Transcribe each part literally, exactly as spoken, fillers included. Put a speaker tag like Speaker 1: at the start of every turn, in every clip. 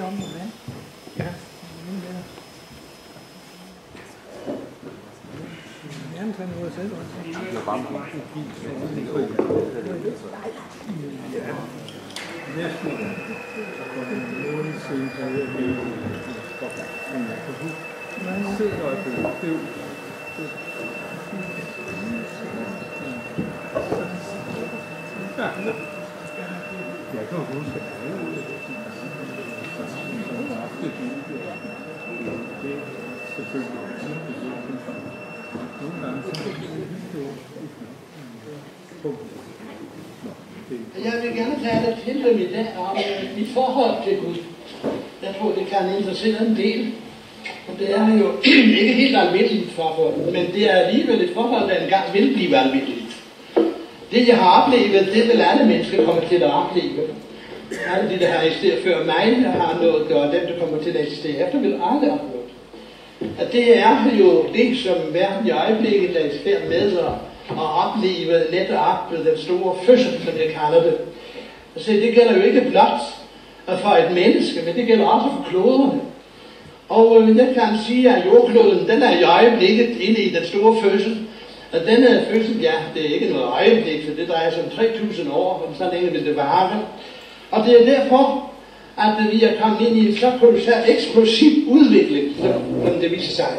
Speaker 1: om det, vand. Ja. Jamen, så noget selv også. Det er bare meget fint. Ja. Næsten. Så går den måned siden, så er jeg ved at man sidder og det er ja, jeg kan huske, at det er selvfølgelig nogle gange
Speaker 2: jeg vil gerne tale til dem i dag om mit forhold til Gud. Jeg tror, det kan interessere en del. Og det er jo ikke helt almindeligt forhold, men det er alligevel et forhold, der engang vil blive almindeligt. Det, jeg har oplevet, det vil alle mennesker komme til at opleve. Alle de, der har eksisteret før mig, har noget, og dem, der kommer til at eksistere efter, vil aldrig opleve. At det er jo det, som verden i øjeblikket er i færd med at, at opleve netop den store fødsel, som jeg kalder det. Så det gælder jo ikke blot for et menneske, men det gælder også for kloderne. Og jeg kan sige, at jordkloden, den er i øjeblikket inde i den store fødsel. Og denne fødsel, ja, det er ikke noget øjeblik, så det drejer sig om tre tusind år, og så længe vil det vare. Og det er derfor, at vi er kommet ind i en så kolossalt eksplosiv udvikling, som det viser sig.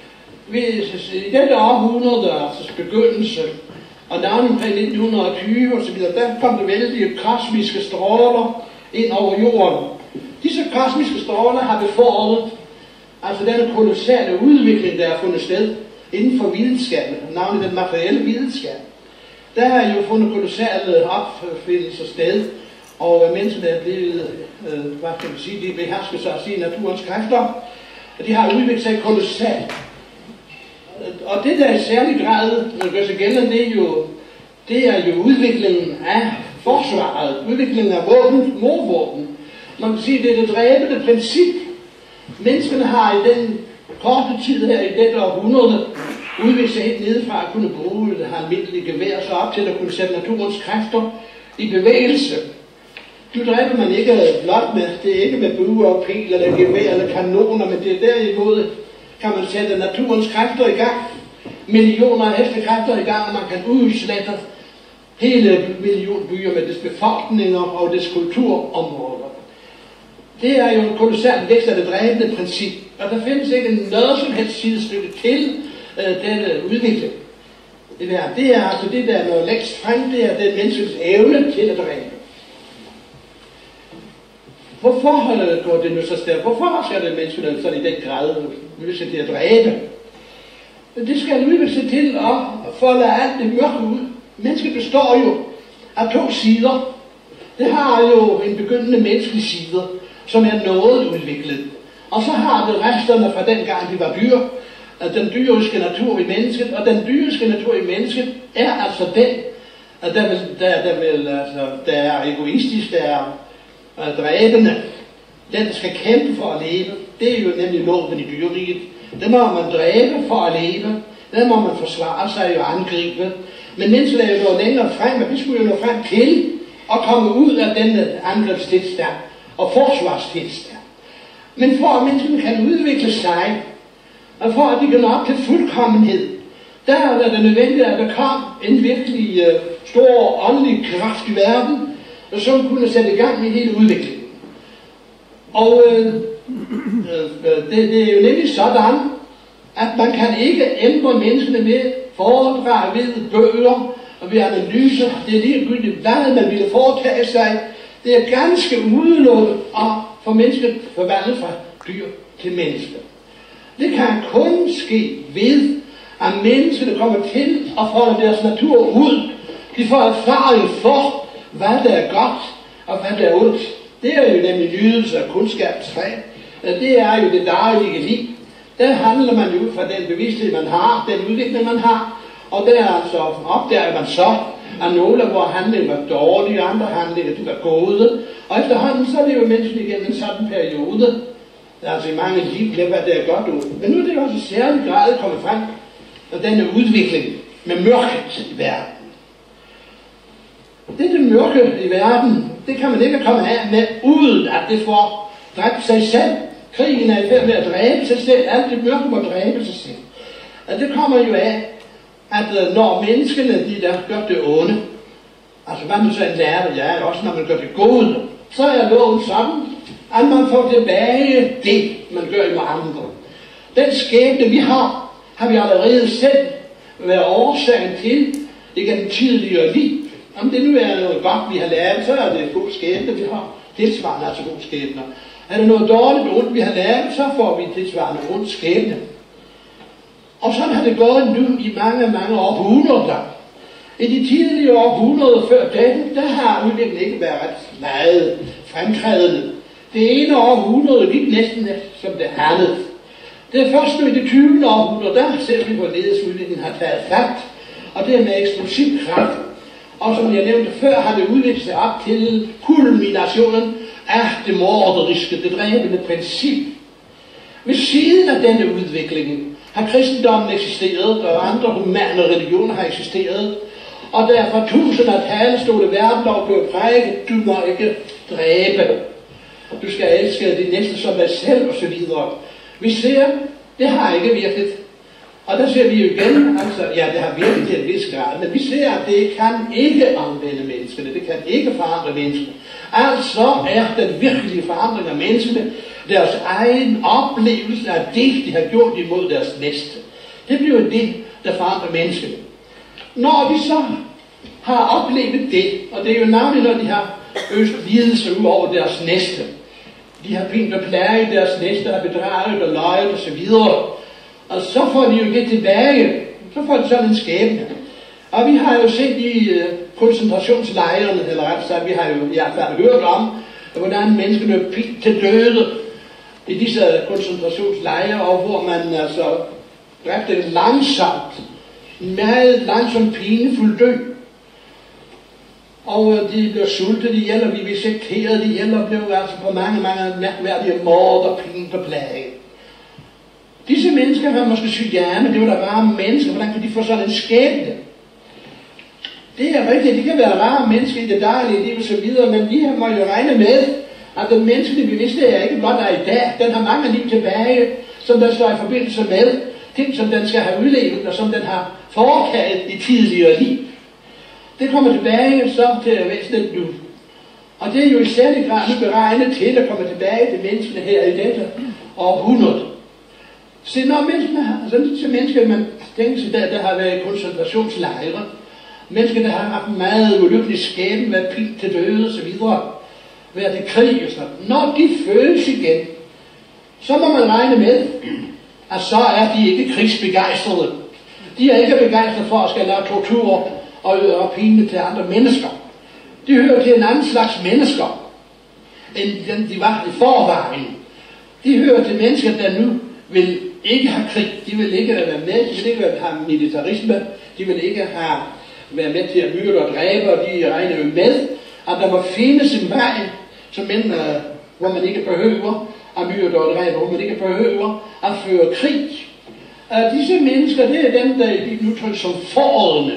Speaker 2: I dette århundrede, altså begyndelse, og navnet omkring nitten tyve og så videre, der kom det vældige kosmiske stråler ind over jorden. Disse kosmiske stråler har befordret altså denne kolossale udvikling, der er fundet sted inden for videnskaben, navnet den materielle videnskab. Der er jo fundet kolossale opfindelser sted, og menneskene er blevet, øh, hvad kan man sige, de behersker sig at sige naturens kræfter, og de har udviklet sig kolossalt. Og det der i særlig grad gør sig gældende, det er jo, det er jo udviklingen af forsvaret, udviklingen af våben, morvåben. Man kan sige, det er det dræbende princip. Menneskene har i den korte tid her, i dette århundrede, udviklet sig helt nedefra at kunne bruge det almindelige gevær, så op til at kunne sætte naturens kræfter i bevægelse. Nu dræber man ikke blot med, det er ikke med buer og pil eller gevær eller kanoner, men det er derimod, kan man sætte naturens kræfter i gang, millioner af hestekræfter i gang, og man kan udslette hele millionbyer med dets befolkninger og dets kulturområder. Det er jo en kolossal vækst af det dræbende princip, og der findes ikke noget som helst sidestykke til øh, denne udvikling. Det, der, det er altså det, der når længst frem, det er den menneskets evne til at dræbe. Hvorfor går det nu så stærkt? Hvorfor skal det menneskene sådan i den grad udvikle sig til at dræbe? Det skal udvikle sig til at folde alt det mørke ud. Mennesket består jo af to sider. Det har jo en begyndende menneskelig side, som er noget udviklet. Og så har det resterne fra den gang, de var dyr, den dyriske natur i mennesket, og den dyriske natur i mennesket er altså den, at der, vil, der, der, vil, altså, der er egoistisk, der er uh, dræbende. Den skal kæmpe for at leve. Det er jo nemlig loven i dyreriget. Den må man dræbe for at leve. Den må man forsvare sig og angribe. Men mennesket er jo nået længere frem, og vi skulle jo nå frem til at komme ud af denne angrebstilstand og forsvarstilstand. Men for at menneskene kan udvikle sig, og for at de kan nå op til fuldkommenhed, der er det nødvendigt, at der kom en virkelig uh, stor åndelig kraft i verden, som kunne sætte i gang i hele udviklingen. Og øh, øh, det, det er jo nemlig sådan, at man kan ikke ændre menneskene ved foredrag, ved bøger og ved analyser. Det er ligegyldigt, hvad man ville foretage sig. Det er ganske udelukket at få mennesket forvandlet fra dyr til mennesker. Det kan kun ske ved, at menneskene kommer til at folde deres natur ud. De får erfaring for, hvad der er godt og hvad der er ondt. Det er jo nemlig nydelse af kundskabens fag. Det er jo det daglige liv. Der handler man jo ud fra den bevidsthed, man har, den udvikling, man har. Og der altså opdager man så, at nogle af vores handlinger var dårlige, andre handlinger de var gode. Og efterhånden så er det jo mennesken igennem en sådan periode. Der er altså i mange liv glemt, hvad det er godt ud. Men nu er det jo også i særlig grad kommet frem, og denne udvikling med mørket i verden. Dette mørke i verden, det kan man ikke komme af med, uden at det får dræbt sig selv. Krigen er i færd med at dræbe sig selv. Alt det mørke må dræbe sig selv. Og det kommer jo af, at når menneskene, de der gør det onde, altså hvad man så en lærer, ja, også når man gør det gode, så er loven sådan, at man får tilbage det, man gør imod andre. Den skæbne, vi har, har vi allerede selv været årsagen til igennem tidligere liv. Om det nu er noget godt, vi har lært, så er det god skæbne, vi har. Tilsvarende altså god skæbne. Er det noget dårligt ondt, vi har lært, så får vi tilsvarende ondt skæbne. Og sådan har det gået nu i mange, mange århundreder. I de tidlige århundreder før dette, der har udviklingen ikke været ret meget fremtrædende. Det ene århundrede gik næsten som det andet. Det er først nu i det tyvende århundrede, der ser vi, hvorledes udviklingen har taget fat. Og det er med eksplosiv kraft. Og som jeg nævnte før, har det udviklet sig op til kulminationen af det morderiske, det dræbende princip. Ved siden af denne udvikling har kristendommen eksisteret, og andre humane religioner har eksisteret, og derfor tusinder af talestole verden over blev prædiket, du må ikke dræbe. Du skal elske det næste som dig selv, og så videre. Vi ser, det har ikke virket. Og der ser vi jo igen, altså, ja, det har virket til en vis grad, men vi ser, at det kan ikke anvende menneskene, det kan ikke forandre menneskene. Altså er den virkelige forandring af menneskene deres egen oplevelse af det, de har gjort imod deres næste. Det bliver det, der forandrer menneskene. Når de så har oplevet det, og det er jo navnligt, når de har øst lidelse ud over deres næste. De har pint og plaget deres næste, har bedraget og løjet og så videre. Og så får de jo det tilbage. Så får de sådan en skæbne. Og vi har jo set i uh, koncentrationslejrene, eller ret sagt, vi har jo i hvert fald hørt om, hvordan menneskene er pint til døde i disse koncentrationslejre, og hvor man altså dræbte langsomt, meget langsomt pinefuld dø. Og de blev sultet ihjel, og vi visekterede de ihjel, og blev altså på mange, mange mærkværdige morder, pint og plage. Disse mennesker har måske sygt hjerne, det var da rare mennesker, hvordan kan de få sådan en skæbne? Det er rigtigt, de kan være rare mennesker i det daglige liv og så videre, men vi må jo regne med, at den menneskelige bevidsthed er ikke blot der i dag, den har mange liv tilbage, som der står i forbindelse med ting, som den skal have udlevet, og som den har foretaget i tidligere liv. Det kommer tilbage så til væsenet nu. Og det er jo i særlig grad nu beregnet til at komme tilbage til menneskene her i dette århundrede. Se, når menneskene har, altså disse mennesker, man tænker sig, der, der har været koncentrationslejre, mennesker, der har haft meget ulykkelig skæbne, været pint til døde og så videre, været i krig og sådan. Når de føles igen, så må man regne med, at så er de ikke krigsbegejstrede. De er ikke begejstrede for at skal lave tortur og, og pine til andre mennesker. De hører til en anden slags mennesker, end den de var i forvejen. De hører til mennesker, der nu vil ikke have krig, de vil ikke være med, de vil ikke have militarisme, de vil ikke have være med til at myrde og dræbe, og de regner jo med, at der må findes en vej, som mænd, hvor man ikke behøver at myrde og dræbe, hvor man ikke behøver at føre krig. Og disse mennesker, det er dem, der er udtrykt som forrådene.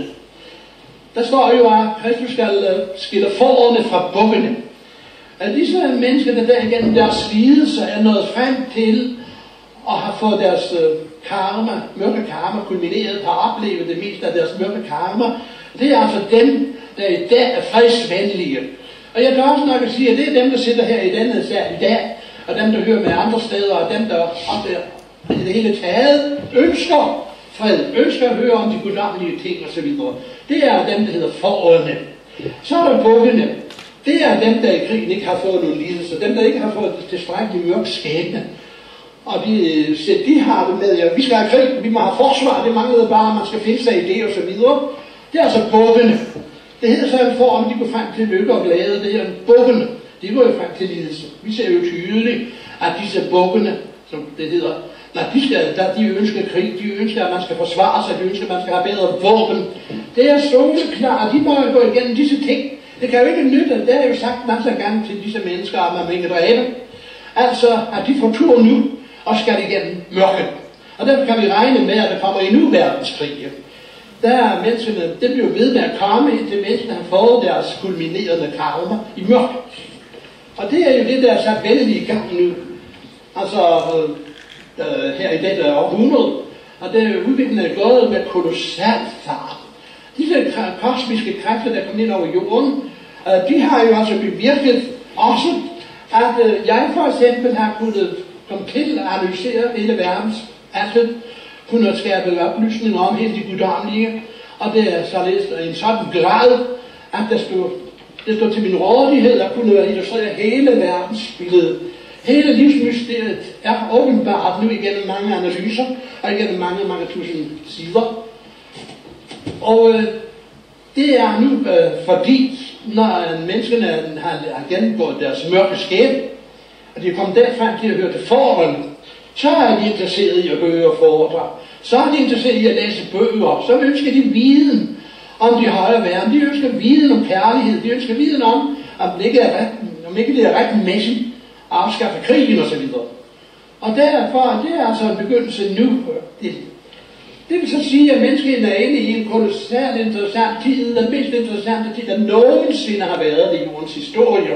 Speaker 2: Der står jo, at Kristus skal skille forrådene fra bukkene. At disse mennesker, der derigennem deres lidelse er nået frem til og har fået deres øh, karma, mørke karma, kulmineret, har oplevet det meste af deres mørke karma, det er altså dem, der i dag er fredsvenlige. Og jeg kan også nok at sige, at det er dem, der sidder her i denne sal i dag, og dem, der hører med andre steder, og dem, der oplever i det hele taget ønsker fred, ønsker at høre om de guddommelige ting osv. Det er dem, der hedder forrådene. Så er der bukkene. Det er dem, der i krigen ikke har fået nogen lidelse, dem, der ikke har fået tilstrækkeligt mørk skæbne. Og de, de har det med, at vi skal have krig, vi må have forsvar, det manglede bare, man skal finde sig i det og så videre. Det er altså bukkene. Det hedder så en form, de går frem til lykke og glæde, det her bukkene. De går jo frem til lidelse. Vi ser jo tydeligt, at disse bukkene, som det hedder, når de, skal, der, de ønsker krig, de ønsker, at man skal forsvare sig, de ønsker, at man skal have bedre våben. Det er soleklart, de må jo gå igennem disse ting. Det kan jo ikke nytte, det er jo sagt masser af gange til disse mennesker, at man ikke dræbe. Altså, at de får tur nu, og skal igennem mørket. Og derfor kan vi regne med, at der kommer endnu verdenskrig. Der er menneskene, det bliver ved med at komme, indtil menneskene har fået deres kulminerende karma i mørket. Og det er jo det, der er sat vældig i gang nu. Altså øh, her i dette århundrede. Og det udviklingen er gået med kolossalt fart. Disse kosmiske kræfter, der kommer ind over jorden, øh, de har jo altså bevirket også, at øh, jeg for eksempel har kunnet komme til at analysere hele verdens asset, kunne skabe oplysning om hele de guddommelige, og det er således en sådan grad, at der stod, det stod til min rådighed at kunne illustrere hele verdens billede. Hele livsmysteriet er åbenbart nu igennem mange analyser, og igennem mange, mange tusind sider. Og øh, det er nu øh, fordi, når menneskene har, har gennemgået deres mørke skæbne, og de er kommet derfra til at høre til forholdene, så er de interesseret i at høre foredrag. Så er de interesseret i at læse bøger. Så ønsker de viden om de højere verden. De ønsker viden om kærlighed. De ønsker viden om, om det ikke er ret, om ikke det er retmæssigt at afskaffe krigen osv. Og derfor, det er altså en begyndelse nu. Det, det vil så sige, at menneskeheden er inde i en kolossalt interessant tid, den mest interessante tid, der nogensinde har været i jordens historie.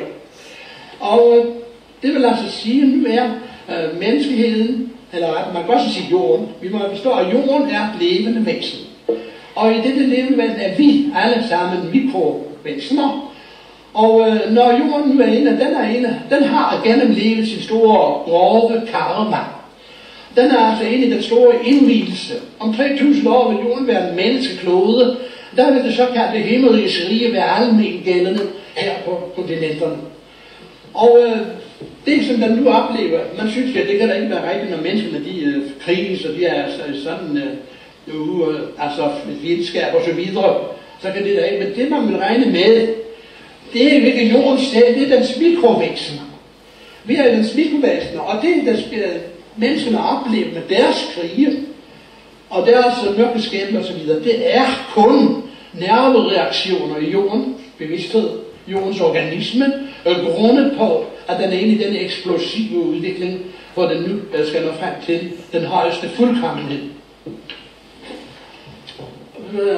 Speaker 2: Og det vil altså sige, at nu er øh, menneskeheden, eller man kan også sige jorden, vi må forstå, at jorden er et levende væsen. Og i dette levende væsen er vi alle sammen mikrovæsener. Og øh, når jorden nu er inde, den er inde, den har gennemlevet sin store, grove karma. Den er altså inde i den store indvielse. Om tre tusind år vil jorden være en menneskeklode. Der vil det såkaldte himmeriges rige være almen gældende her på kontinenterne. Og øh, det som den nu oplever, man synes, at det kan da ikke være rigtigt, når menneskene de øh, kriges, og de er sådan, øh, øh, altså videnskab og så videre, så kan det da ikke. Men det man vil regne med, det er ikke jorden selv, det er dens mikrovæsen. Vi er dens mikrovæsen, og det er dens, øh, menneskene oplever med deres krige, og deres øh, mørke skæbne og så videre, det er kun nervereaktioner i jorden, bevidsthed, jordens organisme, øh, grundet på, at den er inde i denne eksplosive udvikling, hvor den nu øh, skal nå frem til den højeste fuldkommenhed. Øh,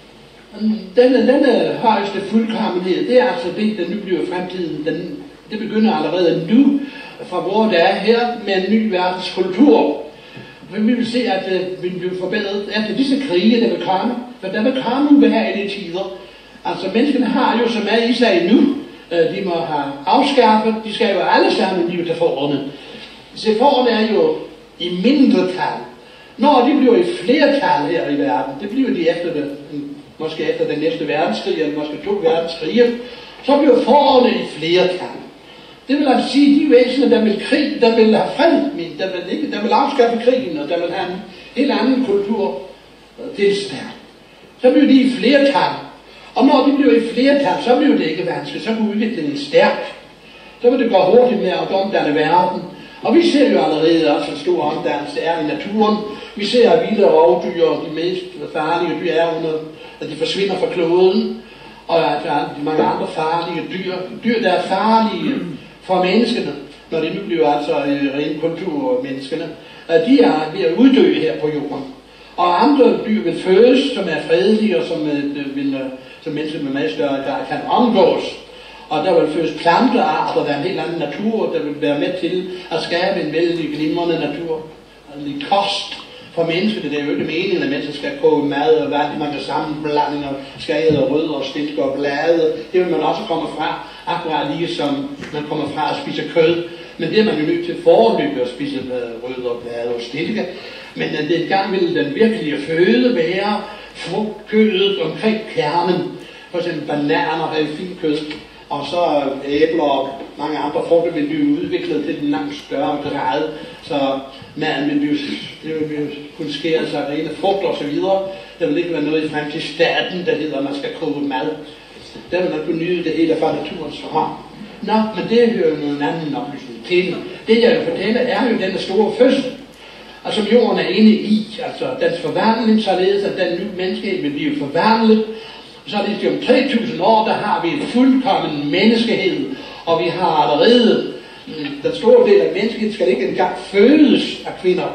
Speaker 2: denne, denne højeste fuldkommenhed, det er altså det, der nu bliver fremtiden. Den, det begynder allerede nu, fra hvor det er her, med en ny verdenskultur. For vi vil se, at det øh, vil blive forbedret efter disse krige, der vil komme. For der vil komme ubehagelige tider. Altså menneskene har jo, som er i sig nu, øh, de må have afskaffet, de skal jo alle sammen blive til forerne. Se, forerne er jo i mindretal. Når de bliver i flertal her i verden, det bliver de efter det, måske efter den næste verdenskrig, eller måske to verdenskrige, så bliver forerne i flertal. Det vil altså sige, de væsener, der vil krig, der vil have fred, der vil, ikke, der vil afskaffe krigen, og der vil have en helt anden kultur tilstand. Så bliver de i flertal. Og når de bliver i flertal, så bliver det ikke vanskeligt, så bliver udviklingen stærk. Så vil det gå hurtigt med at omdanne verden. Og vi ser jo allerede også en stor omdannelse er i naturen. Vi ser, at vilde rovdyr og de mest farlige dyr er under, at de forsvinder fra kloden. Og at der er mange andre farlige dyr. Dyr, der er farlige for menneskene, når de nu bliver altså rene kulturmenneskene. De er ved at uddø her på jorden. Og andre dyr vil fødes, som er fredelige og som, øh, vil, som mennesker med meget større grad kan omgås. Og der vil fødes plantearter, der er en helt anden natur, der vil være med til at skabe en vældig glimrende natur. Altså kost for menneskene, det er jo ikke meningen, at mennesker skal koge mad og vand, man kan sammenblande og skade og rødder og stilke og blade. Det vil man også komme fra, akkurat lige som man kommer fra at spise kød. Men det er man jo nødt til foreløbig at spise rødder, blade og stilke. Men den gang vil den virkelige føde være frugtkødet omkring kernen. For eksempel bananer har fint kød, og så æbler og mange andre frugter vil blive udviklet til en langt større grad. Så maden vil blive, det vil blive kunne skære sig rene frugter og så videre. Der vil ikke være noget i frem til staten, der hedder, at man skal koge mad. Der vil man kunne nyde det hele fra naturens hånd. Nå, men det hører jo noget anden oplysning til. Det jeg vil fortælle er jo denne store fødsel, og som jorden er inde i, altså dens forvandling, således at den nye menneskehed vil blive forvandlet. Så er det om tre tusind år, der har vi en fuldkommen menneskehed, og vi har allerede den store del af menneskeheden skal ikke engang fødes af kvinder.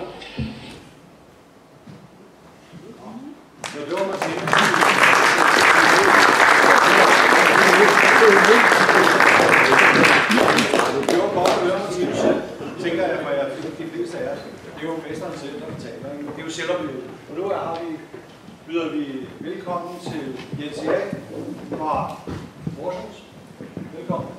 Speaker 2: Ja, det var man
Speaker 3: det er jo mesteren selv, der betaler. Ikke? Det er jo selvoplevet. Og nu har vi, byder vi velkommen til Jens Erik fra Horsens. Velkommen.